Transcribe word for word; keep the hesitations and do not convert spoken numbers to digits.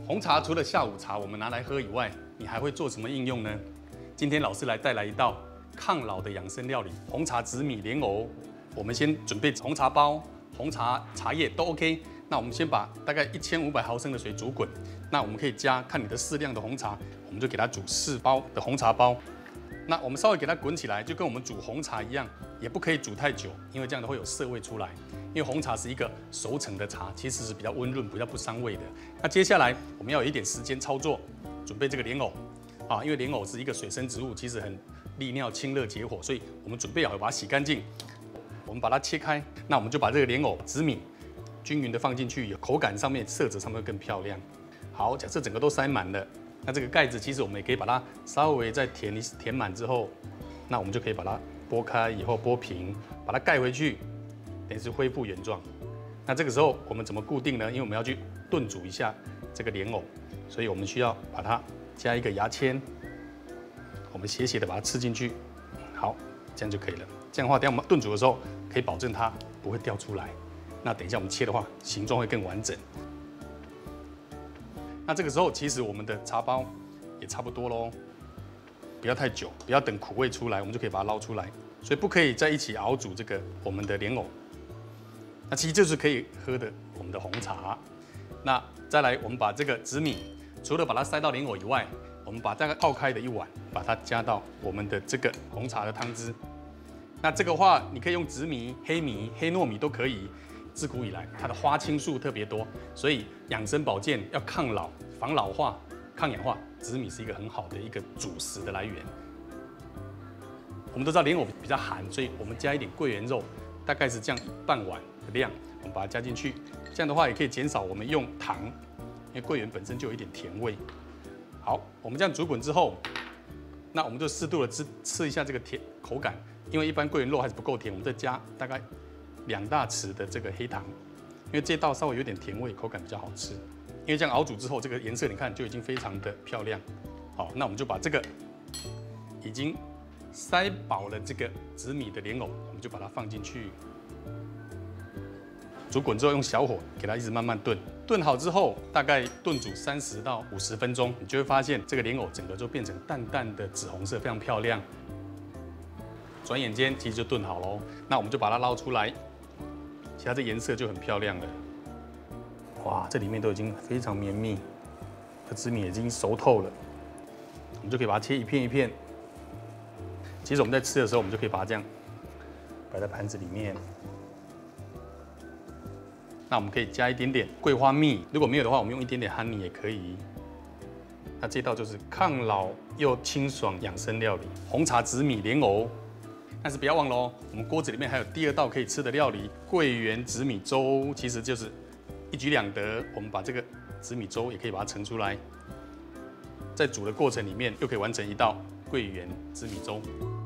红茶除了下午茶我们拿来喝以外，你还会做什么应用呢？今天老师来带来一道抗老的养生料理——红茶紫米莲藕。我们先准备红茶包、红茶茶叶都 OK。那我们先把大概一千五百毫升的水煮滚。那我们可以加看你的适量的红茶，我们就给它煮四包的红茶包。那我们稍微给它滚起来，就跟我们煮红茶一样，也不可以煮太久，因为这样的会有涩味出来。因为红茶是一个熟成的茶，其实是比较温润、比较不伤胃的。那接下来我们要有一点时间操作，准备这个莲藕啊，因为莲藕是一个水生植物，其实很利尿、清热、解火，所以我们准备好把它洗干净，我们把它切开。那我们就把这个莲藕、紫米均匀的放进去，口感上面、色泽上面会更漂亮。好，假设整个都塞满了。那这个盖子其实我们也可以把它稍微再填一填满之后，那我们就可以把它剥开以后剥平，把它盖回去，等于是恢复原状。那这个时候我们怎么固定呢？因为我们要去炖煮一下这个莲藕，所以我们需要把它加一个牙签，我们斜斜的把它刺进去，好，这样就可以了。这样的话，等下我们炖煮的时候可以保证它不会掉出来。那等一下我们切的话，形状会更完整。那这个时候，其实我们的茶包也差不多咯，不要太久，不要等苦味出来，我们就可以把它捞出来。所以不可以在一起熬煮这个我们的莲藕。那其实就是可以喝的我们的红茶。那再来，我们把这个紫米，除了把它塞到莲藕以外，我们把大概泡开的一碗，把它加到我们的这个红茶的汤汁。那这个话，你可以用紫米、黑米、黑糯米都可以。自古以来，它的花青素特别多，所以养生保健要抗老、防老化、抗氧化，紫米是一个很好的一个主食的来源。我们都知道莲藕比较寒，所以我们加一点桂圆肉，大概是这样半碗的量，我们把它加进去。这样的话也可以减少我们用糖，因为桂圆本身就有一点甜味。好，我们这样煮滚之后，那我们就适度的吃吃一下这个甜口感，因为一般桂圆肉还是不够甜，我们再加大概两大匙的这个黑糖，因为这道稍微有点甜味，口感比较好吃。因为这样熬煮之后，这个颜色你看就已经非常的漂亮。好，那我们就把这个已经塞饱了这个紫米的莲藕，我们就把它放进去，煮滚之后用小火给它一直慢慢炖。炖好之后，大概炖煮三十到五十分钟，你就会发现这个莲藕整个就变成淡淡的紫红色，非常漂亮。转眼间其实就炖好喽。那我们就把它捞出来。其实它这颜色就很漂亮了，哇，这里面都已经非常绵密，这紫米已经熟透了，我们就可以把它切一片一片。其实我们在吃的时候，我们就可以把它这样摆在盘子里面。那我们可以加一点点桂花蜜，如果没有的话，我们用一点点 honey 也可以。那这道就是抗老又清爽养生料理——红茶紫米莲藕。但是不要忘了哦，我们锅子里面还有第二道可以吃的料理——桂圆紫米粥，其实就是一举两得。我们把这个紫米粥也可以把它盛出来，在煮的过程里面又可以完成一道桂圆紫米粥。